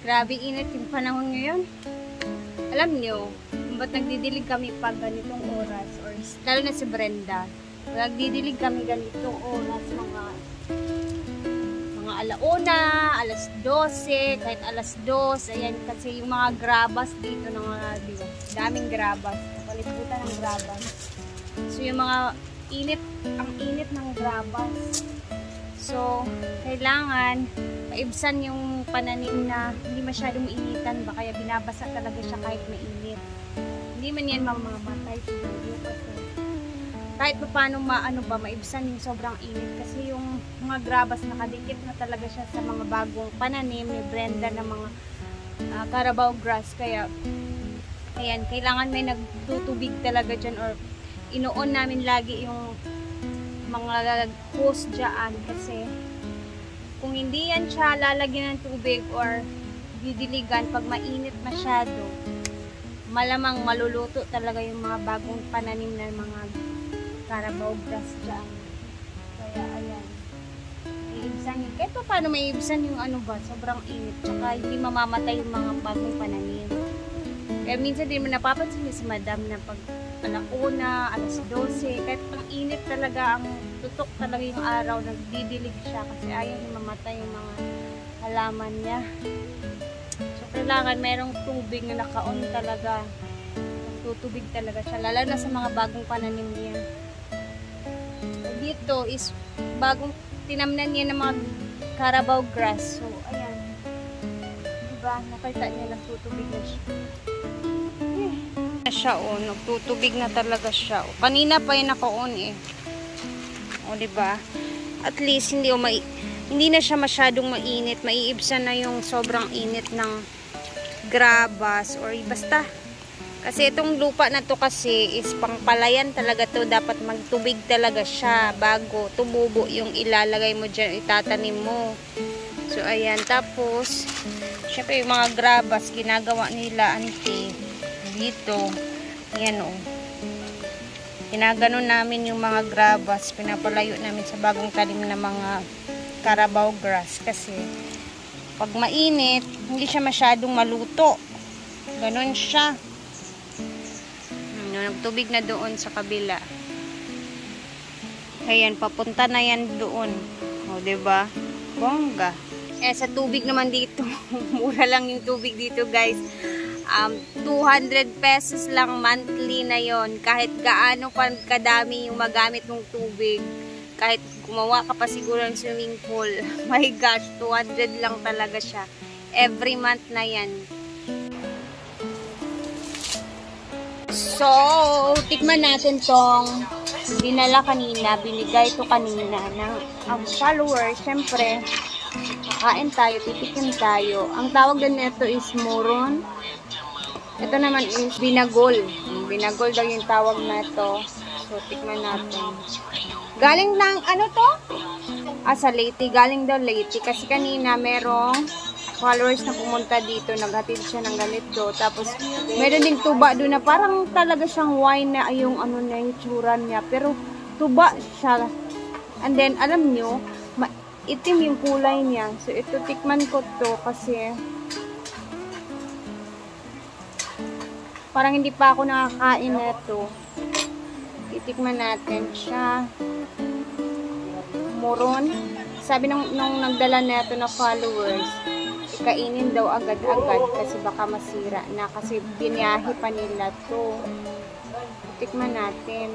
Grabe init yung panahon ngayon. Alam nyo, ba't nagdidilig kami pag ganitong oras? Or lalo na si Brenda. Nagdidilig kami ganitong oras, mga alauna, alas 12, kahit alas 2. Ayan, kasi yung mga grabas dito ng mga, diba? Daming grabas. Paliputan ng grabas. So, yung mga init, ang init ng grabas. So, kailangan maibsan yung pananim na hindi masyadong initan ba, kaya binabasa talaga siya kahit mainit. Hindi man yan mamamatay siguro kasi kahit pa paano maibsan yung sobrang init kasi yung mga grabas nakadikit na talaga siya sa mga bagong pananim ni Brenda na mga Carabao grass, kaya ayan, kailangan may nagtutubig talaga dyan or inoon namin lagi yung mga hose dyan kasi kung hindi yan siya lalagyan ng tubig or didiligan pag mainit masyado, malamang maluluto talaga yung mga bagong pananim na mga Carabao grass dyan. Kaya ayan, iibsan yun. Kahit pa paano may iibsan yung sobrang init, tsaka hindi mamamatay yung mga bagong pananim. Kaya minsan din mo napapansin si madam na pag alauna, alas 12, kahit ang init talaga, ang tutok talaga yung araw, nagdidilig siya kasi ayaw yung mamatay yung mga halaman niya. So, kailangan merong tubig na naka-on talaga. Tutubig talaga siya, lalo na sa mga bagong pananim niya. Dito is bagong tinamnan niya ng mga Carabao grass. So, ayan. Diba? Nakita niya nagtutubig na siya. Nagtutubig na talaga siya. Kanina pa yung naka-on eh. O, diba? At least, hindi na siya masyadong mainit. Maiibsan na yung sobrang init ng grabas or basta. Kasi itong lupa na to kasi is pangpalayan talaga to. Dapat magtubig talaga siya bago tumubo yung ilalagay mo dyan, itatanim mo. So, ayan. Tapos, syempre yung mga grabas, ginagawa nila, dito. Ayan o. Ginaganon namin yung mga grabas. Pinapalayo namin sa bagong talim na mga Carabao grass. Kasi, pag mainit, hindi siya masyadong maluto. Ganon siya. Nagtubig na doon sa kabila. Ayan, papunta na yan doon. O, diba? Bongga. Sa tubig naman dito, mura lang yung tubig dito, guys. 200 pesos lang monthly na yon. Kahit gaano kadami yung magamit ng tubig. Kahit gumawa ka pa siguro ng swimming pool. My gosh, 200 lang talaga siya. Every month na yan. So, tikman natin tong dinala kanina, binigay ito kanina ng follower. Siyempre, kakain tayo, titikim tayo. Ang tawag din nito is moron. Ito naman is binagol. Binagol daw yung tawag na ito. So, tikman natin. Galing ng, to? Sa Leyte. Galing daw Leyte. Kasi kanina merong followers na pumunta dito, naghatid siya ng ganito. Tapos, meron ding tuba doon na parang talaga siyang wine na yung na yung tsura niya. Pero, tuba siya. And then, alam nyo, itim yung kulay niya. So, ito, tikman ko to kasi parang hindi pa ako nakakain na ito. Titikman natin siya. Moron. Sabi nung nagdala na ito na followers, kainin daw agad-agad kasi baka masira na kasi biniyahe pa nila to. Tikman natin.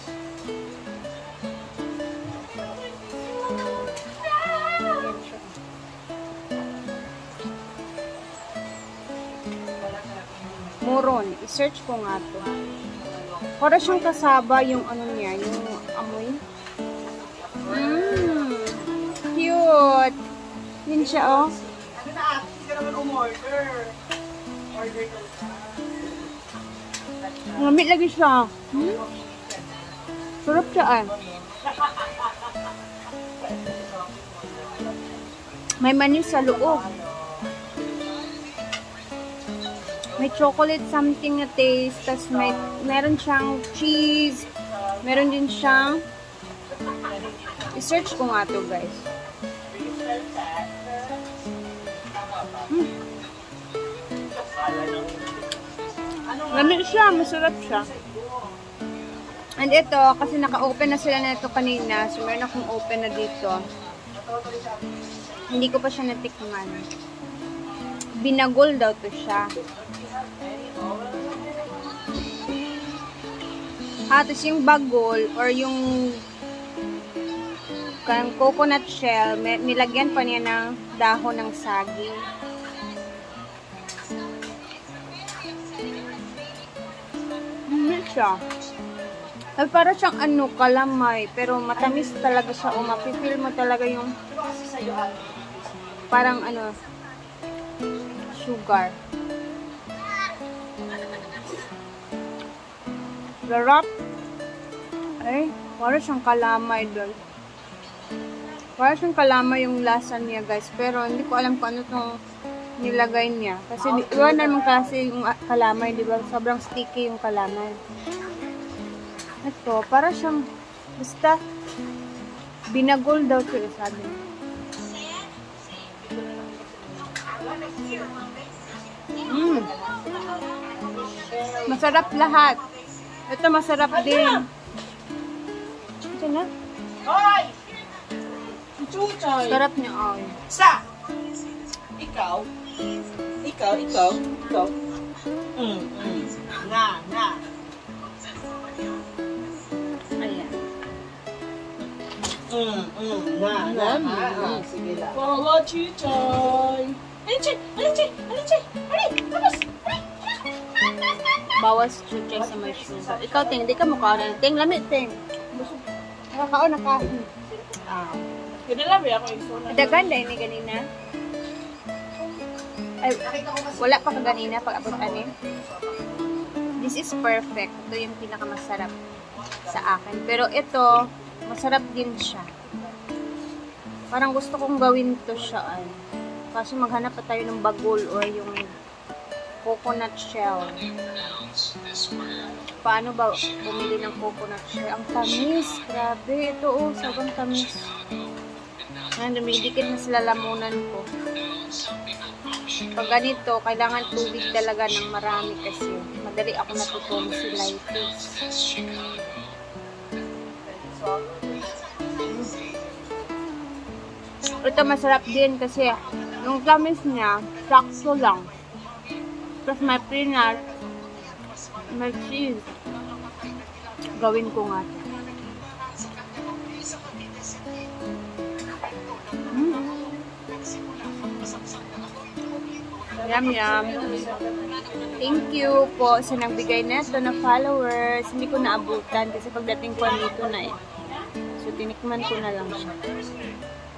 Moron. I-search ko nga to. Para siyang kasaba yung niya, yung amoy. Cute. Yun siya, oh. Ngamit lagi siya. Sarap siya, ah. May manis sa loob. May chocolate something na taste. Tapos meron siyang cheese. Meron din siyang i-search ko nga to, guys. Lamig siya, masarap siya. And ito, kasi naka-open na sila na ito kanina. So, meron akong open na dito. Hindi ko pa siya natikman. Binagol daw to siya. Tapos yung bagol, or yung coconut shell, nilagyan pa niya ng dahon ng saging. Siya. Ay, para siyang ano, kalamay. Pero matamis talaga siya. O mapipil mo talaga yung parang ano, sugar. Sarap. Ay, para siyang kalamay doon. Para siyang kalamay yung lasa niya, guys. Pero hindi ko alam kung ano itong nilagay niya. Kasi iba naman kasi yung kalamay, di ba? Sobrang sticky yung kalamay. Ito, para siyang basta binagol daw ito, sabi niya. Masarap lahat. Ito masarap din. Ito na. Hoy! Chuchoy! Sarap niya, ay. Sa! Ikaw? Ikaw? Na. Ayan. Na. Sige lang. Follow Chuchoy! Alichay! Tapos! Bawas chuchay sa may sugar. Ikaw, Ting, di ka mukha na. Ting, lamit, Ting. Nakakaon na kain. Kinalabi ako yung suna. Dagan dahil ni ganina. Ay, wala pa ka ganina pag abutan eh. This is perfect. Ito yung pinakamasarap sa akin. Pero ito, masarap din siya. Parang gusto kong gawin to siya. Ay. Kaso maghanap pa tayo ng bagol or yung coconut shell. Paano ba bumili ng coconut shell? Ang tamis. Grabe. Ito oh, sobrang tamis. Ngayon, dumidikit na sila lamunan ko. Pag ganito, kailangan tubig talaga ng marami kasi madali ako natutulog si Lighties. Ito masarap din kasi yung tamis niya, sakto lang. Tapos may peanut, may cheese. Gawin ko nga ito. Yum. Thank you po sa nagbigay neto na followers. Hindi ko naabutan kasi pagdating ko dito na eh. So, tinikman ko na lang siya.